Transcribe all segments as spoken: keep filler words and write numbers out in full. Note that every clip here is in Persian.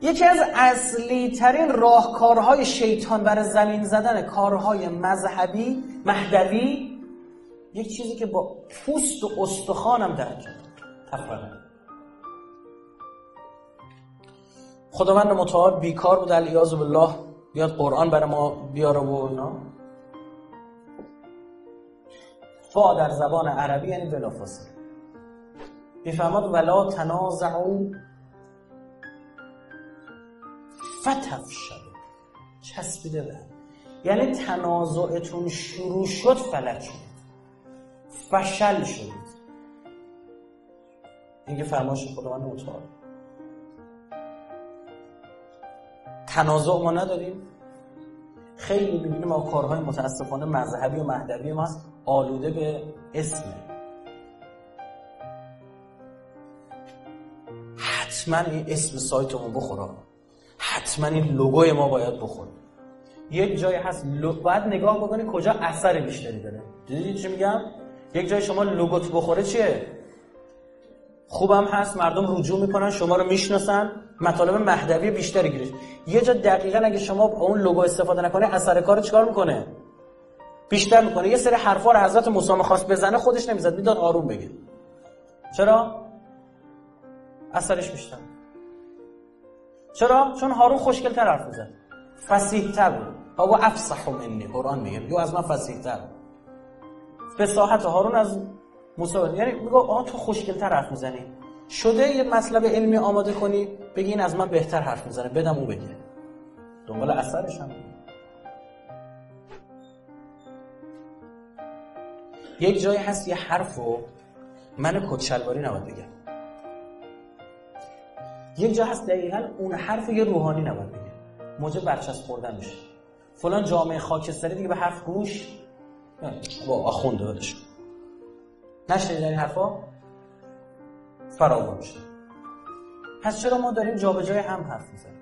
یکی از اصلی ترین راهکارهای شیطان برای زمین زدن کارهای مذهبی مهدوی، یک چیزی که با پوست و استخوانم درک کرد، تفرقه. خداوند متعال بیکار بود علیاذ بالله بیاد قرآن برای ما بیاره و اینا. فا در زبان عربی یعنی بلافاصله. میفهمد ولا تنازعوا فتفشلوا، چسبیده به، یعنی تنازعتون شروع شد فلج شد، فشل شد. این که فرمایش خداوند متعال. تنازع ما نداریم. خیلی می‌بینیم ما کارهای متاسفانه مذهبی و مهدوی ما هست آلوده به اسم. حتما این اسم سایتمون بخوره، حتما این لوگوی ما باید بخوره. یک جایی هست لو... باید نگاه بکنی کجا اثر بیشتری داره. دیدید چی میگم؟ یک جای شما لوگوت بخوره چیه؟ خوبم هست، مردم رجوع میکنن، شما رو میشناسن، مطالب مهدوی بیشتری گیرش. یه جا دقیقاً اگه شما اون لوگو استفاده نکنه اثر کار چیکار میکنه؟ بیشتر میکنه. یه سری حرفا رو حضرت موسی می‌خواست بزنه خودش نمیزد، میداد آروم بگه. چرا؟ اثرش بیشتر. چرا؟ چون هارون خوشگل‌تر حرف میزد، فصیح‌تر بود. او افصح منی، قرآن میگه یو از من فصیح‌تر. فصاحت هارون از موسی، یعنی میگه آها تو خوشگل‌تر حرف میزنی. شده یه مطلب علمی آماده کنی بگی این از من بهتر حرف میزنه، بدم اون بگه. دنبال اثرش هم. یک جایی هست یه حرفو من کچلواری نباید بگم. یک جا هست دقیقاً اون حرفو یه روحانی نباید بگه، موجب برچسب خوردن میشه. فلان جامعه خاکستری دیگه به حرف گوش با آخونده ولش نشنید این حرفا فراوان میشه. پس چرا ما داریم جابجای هم حرف میزنیم؟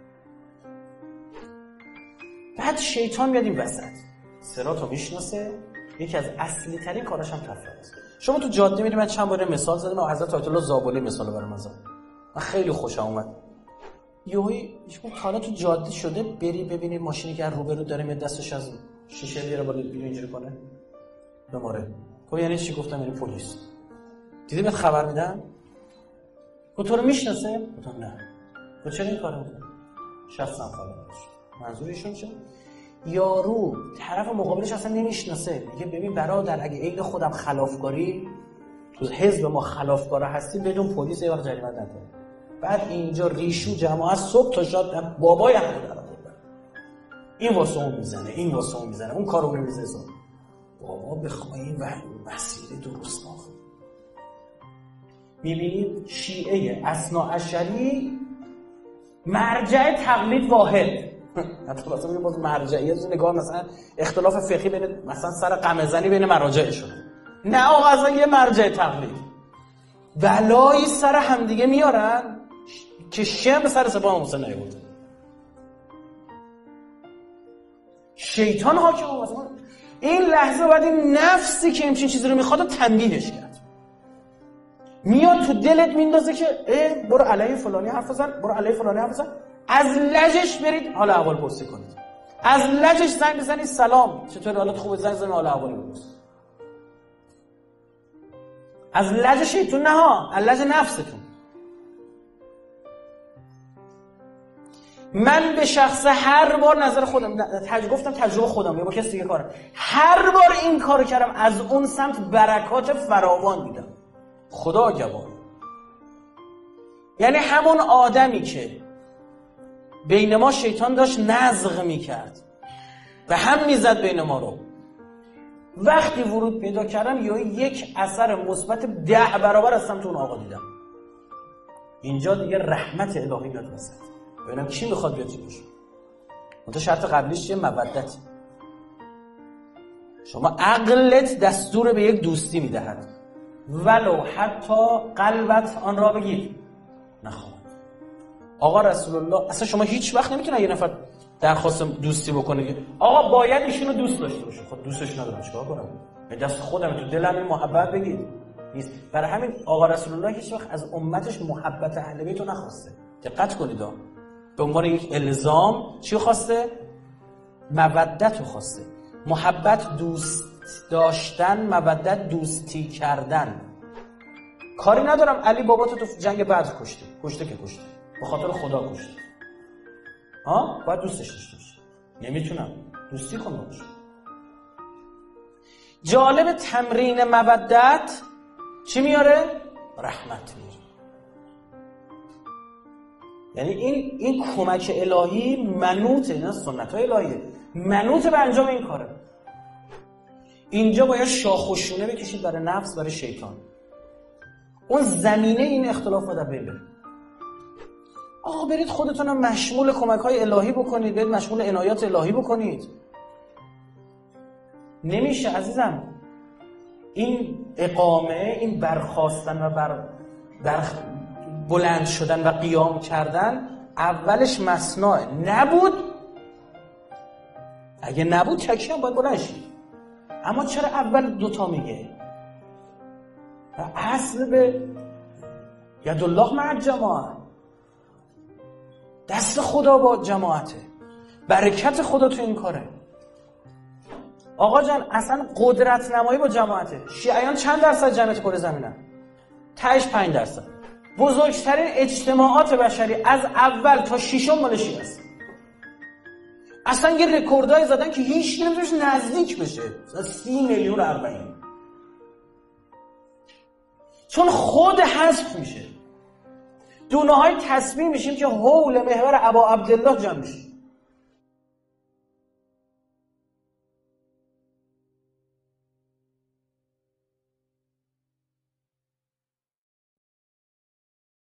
بعد شیطان میاد این وسط، صراطو میشناسه. یکی از اصلی ترین کاراش هم تفرقه است. شما تو جاده میرید، من چند بار مثال زدم و حضرت آیت الله زابلی مثال برام زد، من خیلی خوشم اومد. یهویی شما حالا تو جاده شده بری ببینی ماشینی که روبرو داره میاد دستش از شیشه بیاره بالا بیرون اینجوری کنه بماره. خب یعنی چی؟ گفتم یعنی پلیس. دیدی بهت خبر میدن؟ گفت تو رو میشناسه؟ گفتم نه. گفت چرا این کارو میکنی؟ شخصا فلانش. منظور ایشون چیه؟ یارو طرف مقابلش اصلا نمیشناسه، میگه ببین برادر اگه عین خودم خلافکاری تو حزب ما خلافکارا هستی بدون پلیس یه وقت جریمه نده. بعد اینجا ریشو جماعت صبح تا شب بابای هم داره این واسه اون میزنه، این واسه اون میزنه، اون کارو نمیزنه. بابا بخوایم و مسیر درست ناخد. میبینیم شیعه اثناعشری مرجع تقلید واحد. حتی واسه میگه باز مرجعیت نگاه مثلا اختلاف فقهی بین مثلا سر قمه‌زنی بین مراجعشون. نه آقا اصلا یه مرجع تقلید. بلایی سر همدیگه میارن که شم سر سپاه موسی نیاورد. شیطان حاکم مثلا این لحظه بعد این نفسی که همچین چیزی رو میخواد تنبیهش کرد. میاد تو دلت میندازه که اه برو علیه فلانی حرف بزن، برو علیه فلانی حرف بزن. از لجش برید حالا احوال پرسی کنید. از لجش زنگ بزنید سلام چطوری حالت خوبه، زنگ بزنید حالا احوال بپرسید. از لج شیطون نه ها، از لج نفستون. من به شخصه هر بار نظر خودم تج... گفتم تجربه خودم با کسی دیگه کارم، هر بار این کارو کردم از اون سمت برکات فراوان دیدم. خدا گواه. یعنی همون آدمی که بین ما شیطان داشت نزغ میکرد و هم میزد بین ما رو، وقتی ورود پیدا کردم یا یک اثر مثبت ده برابر از سمت اون آقا دیدم. اینجا دیگه رحمت الهی میاد وسط. ببینم کی میخواد بیاد جلوش. اون شرط قبلیش چیه؟ مودت. شما عقلت دستور به یک دوستی میدهد ولو حتی قلبت آن را بگیر نخواهد. آقا رسول الله اصلا شما هیچ وقت نمیتونه یه نفر درخواست دوستی بکنه که آقا باید ایشونو دوست داشته باشه. خود دوستش ندارم چیکار کنم؟ به دست خودم تو دلم این محبت بگید نیست. برای همین آقا رسول الله هیچ وقت از امتش محبت اهل بیت رو نخواسته. دقت کنید. به عنوان یک الزام چی خواسته؟ مودت رو خواسته. محبت دوست داشتن، مودت دوستی کردن. کاری ندارم علی بابا تو تو جنگ بدر کشته کشته که کشته به خاطر خدا کشته، ها باید دوستش داشته باشی. نمیتونم دوستی کنم باشه. جالب تمرین مودت چی میاره؟ رحمت میاره. یعنی این این کمک الهی منوطه، اینا سنت های الهیه، منوطه به انجام این کاره. اینجا باید شاخ و شونه بکشید برای نفس، برای شیطان. اون زمینه این اختلاف باید ببره. آقا برید خودتون هم مشمول کمک های الهی بکنید، برید مشمول عنایات الهی بکنید. نمیشه عزیزم. این اقامه، این برخاستن و بر, بر بلند شدن و قیام کردن اولش مصنوعه. نبود، اگه نبود تکی هم باید بلند شید. اما چرا اول دوتا میگه؟ و اصل به یدالله مع الجماعه، دست خدا با جماعته، برکت خدا تو این کاره. آقا جان اصلا قدرت نمایی با جماعته. شیعیان چند درصد جمعیت کره زمینن؟ تهش پنج درصد. بزرگترین اجتماعات بشری از اول تا ششم مال شیعه است. اصلا یه رکوردای زدن که هیچ نمیتونش نزدیک بشه. سی میلیون اربعین. چون خود حذف میشه. دونه های تصمیم میشیم که حول محور ابا عبدالله جمع میشه.